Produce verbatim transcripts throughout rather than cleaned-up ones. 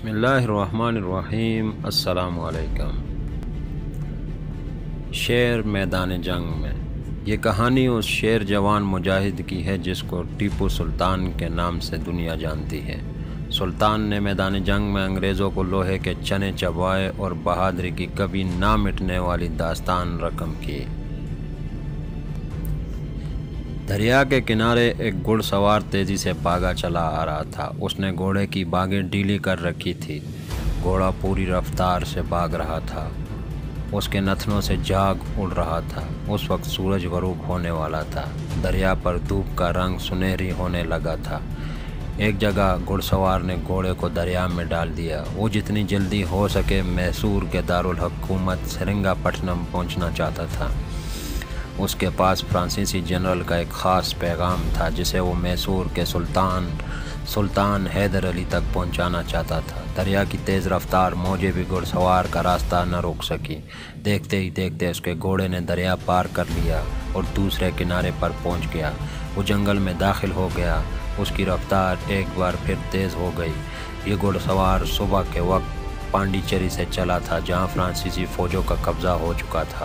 بسم اللہ الرحمن الرحیم۔ السلام علیکم۔ شیر میدان جنگ میں، یہ کہانی اس شیر جوان مجاہد کی ہے جس کو ٹیپو سلطان کے نام سے دنیا جانتی ہے۔ سلطان نے میدان جنگ میں انگریزوں کو لوہے کے چنے چبائے اور بہادری کی کبھی نہ مٹنے والی داستان رقم کی۔ دریا کے کنارے ایک گھڑ سوار تیزی سے بھاگا چلا آ رہا تھا۔ اس نے گھوڑے کی باگیں ڈھیلی کر رکھی تھی۔ گھوڑا پوری رفتار سے بھاگ رہا تھا۔ اس کے نتنوں سے جھاگ اڑ رہا تھا۔ اس وقت سورج غروب ہونے والا تھا۔ دریا پر دھوپ کا رنگ سنہری ہونے لگا تھا۔ ایک جگہ گھڑ سوار نے گھوڑے کو دریا میں ڈال دیا۔ وہ جتنی جلدی ہو سکے میسور کے دارالحکومت سرنگا پٹنم پہنچنا چاہتا تھا۔ اس کے پاس فرانسیسی جنرل کا ایک خاص پیغام تھا جسے وہ میسور کے سلطان سلطان حیدر علی تک پہنچانا چاہتا تھا۔ دریا کی تیز رفتار موجیں بھی گھڑ سوار کا راستہ نہ روک سکی۔ دیکھتے ہی دیکھتے اس کے گھوڑے نے دریا پار کر لیا اور دوسرے کنارے پر پہنچ گیا۔ وہ جنگل میں داخل ہو گیا۔ اس کی رفتار ایک بار پھر تیز ہو گئی۔ یہ گھڑ سوار صبح کے وقت پانڈیچری سے چلا تھا جہاں فرانسیسی فوجوں کا قبضہ ہو چکا تھا۔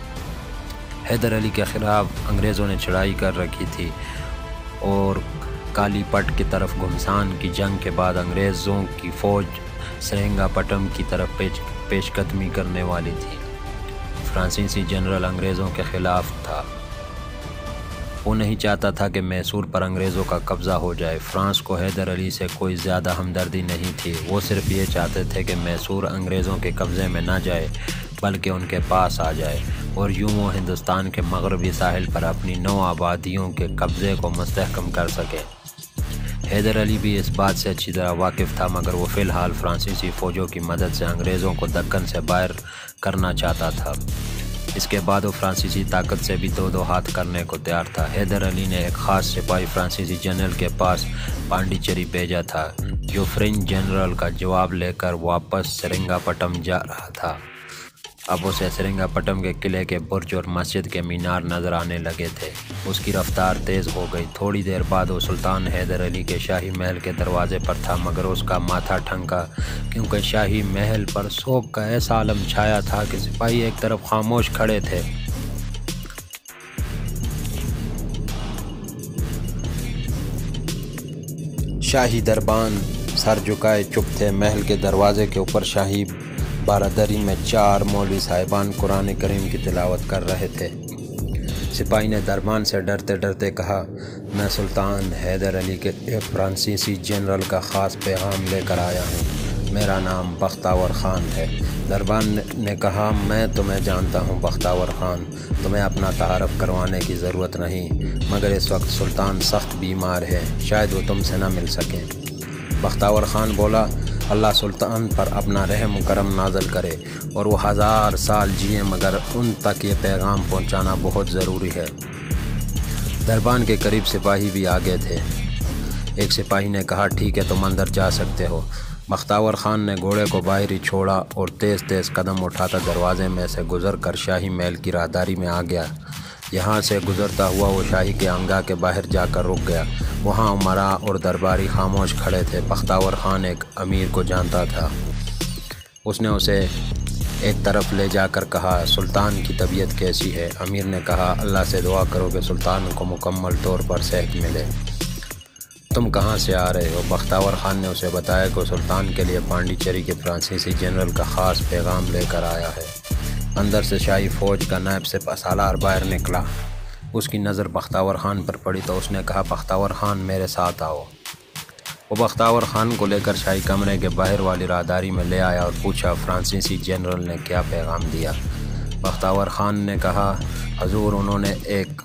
حیدر علی کے خلاف انگریزوں نے چڑھائی کر رکھی تھی اور کالی پٹ کی طرف گھمسان کی جنگ کے بعد انگریزوں کی فوج سرنگا پٹم کی طرف پیش پیش قدمی کرنے والی تھی۔ فرانسیسی جنرل انگریزوں کے خلاف تھا۔ وہ نہیں چاہتا تھا کہ میسور پر انگریزوں کا قبضہ ہو جائے۔ فرانس کو حیدر علی سے کوئی زیادہ ہمدردی نہیں تھی۔ وہ صرف یہ چاہتے تھے کہ میسور انگریزوں کے قبضے میں نہ جائے بلکہ ان کے پاس آ جائے اور یوں وہ ہندوستان کے مغربی ساحل پر اپنی نو آبادیوں کے قبضے کو مستحکم کر سکے۔ حیدر علی بھی اس بات سے اچھی طرح واقف تھا مگر وہ فی الحال فرانسیسی فوجوں کی مدد سے انگریزوں کو دکن سے باہر کرنا چاہتا تھا۔ اس کے بعد وہ فرانسیسی طاقت سے بھی دو دو ہاتھ کرنے کو تیار تھا۔ حیدر علی نے ایک خاص سپاہی فرانسیسی جنرل کے پاس پانڈیچری بھیجا تھا جو فرینچ جنرل کا جواب لے کر واپس سرنگا پٹم جا رہا تھا۔ اب اسے سرنگا پٹم کے قلعے کے برج اور مسجد کے مینار نظر آنے لگے تھے۔ اس کی رفتار تیز ہو گئی۔ تھوڑی دیر بعد وہ سلطان حیدر علی کے شاہی محل کے دروازے پر تھا مگر اس کا ماتھا ٹھنکا کیونکہ شاہی محل پر سوگ کا ایسا عالم چھایا تھا کہ سپاہی ایک طرف خاموش کھڑے تھے۔ شاہی دربان سر جھکائے چپ تھے۔ محل کے دروازے کے اوپر شاہی بارادری میں چار مولوی صاحبان قرآن کریم کی تلاوت کر رہے تھے۔ سپاہی نے دربان سے ڈرتے ڈرتے کہا، میں سلطان حیدر علی کے ایک فرانسیسی جنرل کا خاص پیغام لے کر آیا ہوں۔ میرا نام بختاور خان ہے۔ دربان نے کہا، میں تمہیں جانتا ہوں بختاور خان، تمہیں اپنا تعارف کروانے کی ضرورت نہیں، مگر اس وقت سلطان سخت بیمار ہے، شاید وہ تم سے نہ مل سکیں۔ بختاور خان بولا، اللہ سلطان پر اپنا رحم و کرم نازل کرے اور وہ ہزار سال جئیں مگر ان تک یہ پیغام پہنچانا بہت ضروری ہے۔ دربان کے قریب سپاہی بھی آگے تھے۔ ایک سپاہی نے کہا، ٹھیک ہے تم اندر جا سکتے ہو۔ بختاور خان نے گھوڑے کو باہر ہی چھوڑا اور تیز تیز قدم اٹھاتا دروازے میں سے گزر کر شاہی محل کی راہداری میں آ گیا۔ یہاں سے گزرتا ہوا وہ شاہی کے انگا کے باہر جا کر رک گیا۔ وہاں امراء اور درباری خاموش کھڑے تھے۔ بختاور خان ایک امیر کو جانتا تھا۔ اس نے اسے ایک طرف لے جا کر کہا، سلطان کی طبیعت کیسی ہے؟ امیر نے کہا، اللہ سے دعا کرو کہ سلطان کو مکمل طور پر صحت ملے۔ تم کہاں سے آ رہے ہو؟ بختاور خان نے اسے بتایا کہ وہ سلطان کے لیے پانڈیچری کے فرانسیسی جنرل کا خاص پیغام لے کر آیا ہے۔ اندر سے شاہی فوج کا نائب سپہ سالار باہر نکلا۔ اس کی نظر بختاور خان پر پڑی تو اس نے کہا، بختاور خان میرے ساتھ آؤ۔ وہ بختاور خان کو لے کر شاہی کمرے کے باہر والی راہداری میں لے آیا اور پوچھا، فرانسیسی جنرل نے کیا پیغام دیا؟ بختاور خان نے کہا، حضور انہوں نے ایک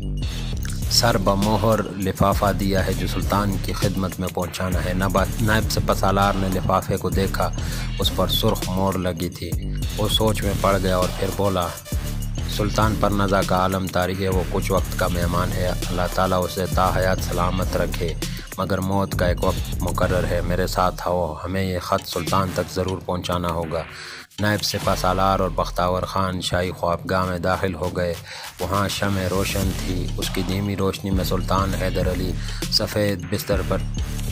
سر بمہر لفافہ دیا ہے جو سلطان کی خدمت میں پہنچانا ہے۔ نائب سپہ سالار نے لفافے کو دیکھا، اس پر سرخ مور لگی تھی۔ وہ سوچ میں پڑ گیا اور پھر بولا، سلطان پر نزا کا عالم طاری ہے، وہ کچھ وقت کا مہمان ہے، اللہ تعالیٰ اسے تا حیات سلامت رکھے، مگر موت کا ایک وقت مقرر ہے، میرے ساتھ آؤ، ہمیں یہ خط سلطان تک ضرور پہنچانا ہوگا۔ نائب سپہ سالار اور بختاور خان شاہی خوابگاہ میں داخل ہو گئے۔ وہاں شمع روشن تھی۔ اس کی دھیمی روشنی میں سلطان حیدر علی سفید بستر پر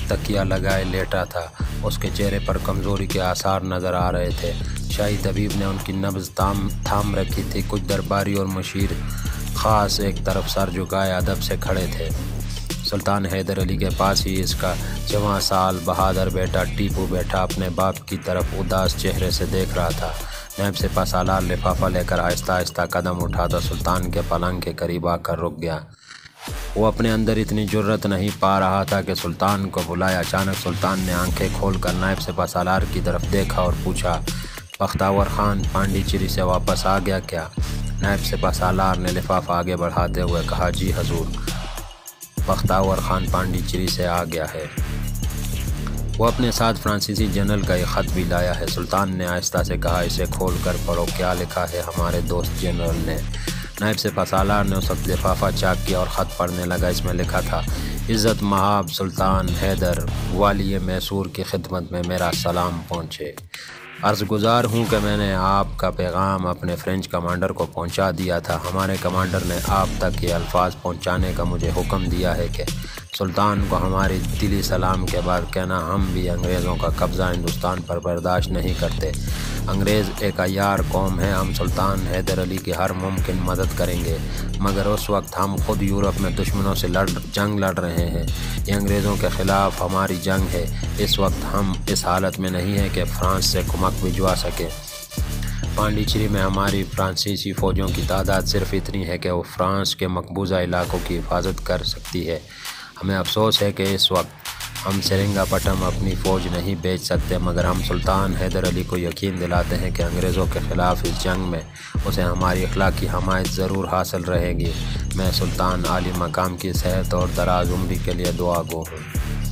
تکیہ لگائے لیٹا تھا۔ اس کے چہرے پر کمزوری کے آثار نظر آ رہے تھے۔ شاہی طبیب نے ان کی نبض تھام تھام رکھی تھی۔ کچھ درباری اور مشیر خاص ایک طرف سر جھکائے ادب سے کھڑے تھے۔ سلطان حیدر علی کے پاس ہی اس کا جوان سال بہادر بیٹا ٹیپو بیٹھا اپنے باپ کی طرف اداس چہرے سے دیکھ رہا تھا۔ نائب سپہ سالار لفافہ لے کر آہستہ آہستہ قدم اٹھاتا سلطان کے پلنگ کے قریب آ کر رک گیا۔ وہ اپنے اندر اتنی جرأت نہیں پا رہا تھا کہ سلطان کو بلائے۔ اچانک سلطان نے آنکھیں کھول کر نائب سپہ سالار کی طرف دیکھا اور پوچھا، بختیور خان پانڈیچری سے واپس آ گیا کیا؟ نائب سپہ سالار نے لفافہ آگے بڑھاتے ہوئے کہا، جی حضور، بختیور خان پانڈیچری سے آ گیا ہے۔ وہ اپنے ساتھ فرانسیسی جنرل کا ایک خط بھی لایا ہے۔ سلطان نے آہستہ سے کہا، اسے کھول کر پڑھو، کیا لکھا ہے ہمارے دوست جنرل نے؟ نائب سپہ سالار نے اس وقت لفافہ چاک کیا اور خط پڑھنے لگا۔ اس میں لکھا تھا، عزت مآب سلطان حیدر، والی میسور کی خدمت میں میرا سلام پہنچے۔ عرض گزار ہوں کہ میں نے آپ کا پیغام اپنے فرینچ کمانڈر کو پہنچا دیا تھا۔ ہمارے کمانڈر نے آپ تک یہ الفاظ پہنچانے کا مجھے حکم دیا ہے کہ سلطان کو ہماری دلی سلام کے بعد کہنا، ہم بھی انگریزوں کا قبضہ ہندوستان پر برداشت نہیں کرتے۔ انگریز ایک عیار قوم ہے۔ ہم سلطان حیدر علی کی ہر ممکن مدد کریں گے، مگر اس وقت ہم خود یورپ میں دشمنوں سے لڑ جنگ لڑ رہے ہیں۔ یہ انگریزوں کے خلاف ہماری جنگ ہے۔ اس وقت ہم اس حالت میں نہیں ہیں کہ فرانس سے کمک بھجوا سکیں۔ پانڈیچری میں ہماری فرانسیسی فوجوں کی تعداد صرف اتنی ہے کہ وہ فرانس کے مقبوضہ علاقوں کی حفاظت کر سکتی ہے۔ ہمیں افسوس ہے کہ اس وقت ہم سرنگا پٹم اپنی فوج نہیں بھیج سکتے، مگر ہم سلطان حیدر علی کو یقین دلاتے ہیں کہ انگریزوں کے خلاف اس جنگ میں اسے ہماری اخلاقی حمایت ضرور حاصل رہے گی۔ میں سلطان عالی مقام کی صحت اور دراز عمری کے لیے دعا گو ہوں۔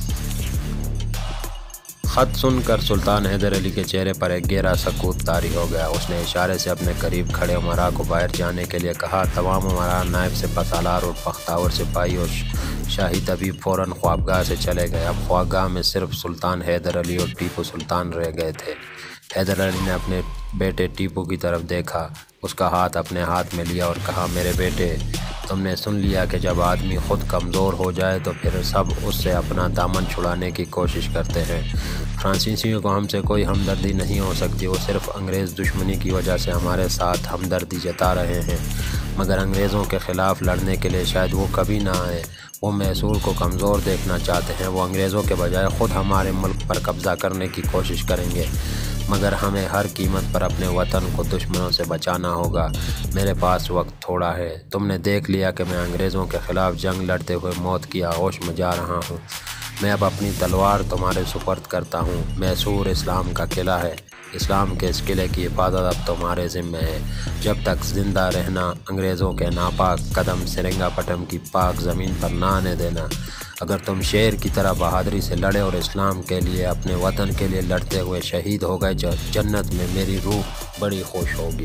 خط سن کر سلطان حیدر علی کے چہرے پر ایک گہرا سکوت طاری ہو گیا۔ اس نے اشارے سے اپنے قریب کھڑے امراء کو باہر جانے کے لیے کہا۔ تمام امراء، نائب سپہ سالار اور بختیور سپاہی اور شاہی طبیب فوراً خوابگاہ سے چلے گئے۔ اب خوابگاہ میں صرف سلطان حیدر علی اور ٹیپو سلطان رہ گئے تھے۔ حیدر علی نے اپنے بیٹے ٹیپو کی طرف دیکھا، اس کا ہاتھ اپنے ہاتھ میں لیا اور کہا، میرے بیٹے، تم نے سن لیا کہ جب آدمی خود کمزور ہو جائے تو پھر سب اس سے اپنا دامن چھڑانے کی کوشش کرتے ہیں۔ فرانسیسیوں کو ہم سے کوئی ہمدردی نہیں ہو سکتی۔ وہ صرف انگریز دشمنی کی وجہ سے ہمارے ساتھ ہمدردی جتا رہے ہیں، مگر انگریزوں کے خلاف لڑنے کے لیے شاید وہ کبھی نہ آئے۔ وہ میسور کو کمزور دیکھنا چاہتے ہیں۔ وہ انگریزوں کے بجائے خود ہمارے ملک پر قبضہ کرنے کی کوشش کریں گے، مگر ہمیں ہر قیمت پر اپنے وطن کو دشمنوں سے بچانا ہوگا۔ میرے پاس وقت تھوڑا ہے۔ تم نے دیکھ لیا کہ میں انگریزوں کے خلاف جنگ لڑتے ہوئے موت کی آغوش میں جا رہا ہوں۔ میں اب اپنی تلوار تمہارے سپرد کرتا ہوں۔ میسور اسلام کا قلعہ ہے۔ اسلام کے اس قلعے کی حفاظت اب تمہارے ذمہ ہے۔ جب تک زندہ رہنا، انگریزوں کے ناپاک قدم سرنگا پٹم کی پاک زمین پر نہ آنے دینا۔ اگر تم شیر کی طرح بہادری سے لڑے اور اسلام کے لیے، اپنے وطن کے لیے لڑتے ہوئے شہید ہو گئے، جنت میں میری روح بڑی خوش ہوگی۔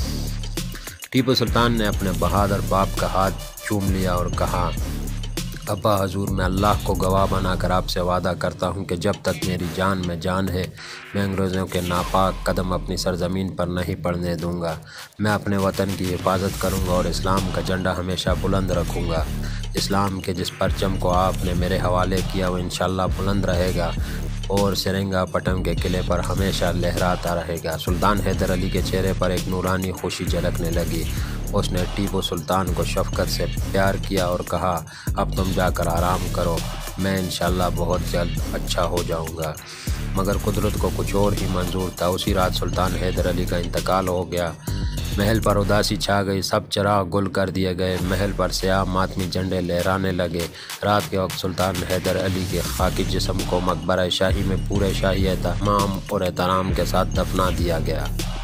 ٹیپو سلطان نے اپنے بہادر باپ کا ہاتھ چوم لیا اور کہا، ابا حضور، میں اللہ کو گواہ بنا کر آپ سے وعدہ کرتا ہوں کہ جب تک میری جان میں جان ہے، میں انگریزوں کے ناپاک قدم اپنی سرزمین پر نہیں پڑنے دوں گا۔ میں اپنے وطن کی حفاظت کروں گا اور اسلام کا جھنڈا ہمیشہ بلند رکھوں گا۔ اسلام کے جس پرچم کو آپ نے میرے حوالے کیا، وہ انشاءاللہ بلند رہے گا اور سرنگا پٹم کے قلعے پر ہمیشہ لہراتا رہے گا۔ سلطان حیدر علی کے چہرے پر ایک نورانی خوشی جھلکنے لگی۔ اس نے ٹیپو سلطان کو شفقت سے پیار کیا اور کہا، اب تم جا کر آرام کرو، میں انشاءاللہ بہت جلد اچھا ہو جاؤں گا۔ مگر قدرت کو کچھ اور ہی منظور تھا۔ اسی رات سلطان حیدر علی کا انتقال ہو گیا۔ محل پر اداسی چھا گئی، سب چراغ گل کر دیے گئے، محل پر سیاہ ماتمی جھنڈے لہرانے لگے۔ رات کے وقت سلطان حیدر علی کے خاکی جسم کو مقبرہ شاہی میں پورے شاہی اہتمام اور احترام کے ساتھ دفنا دیا گیا۔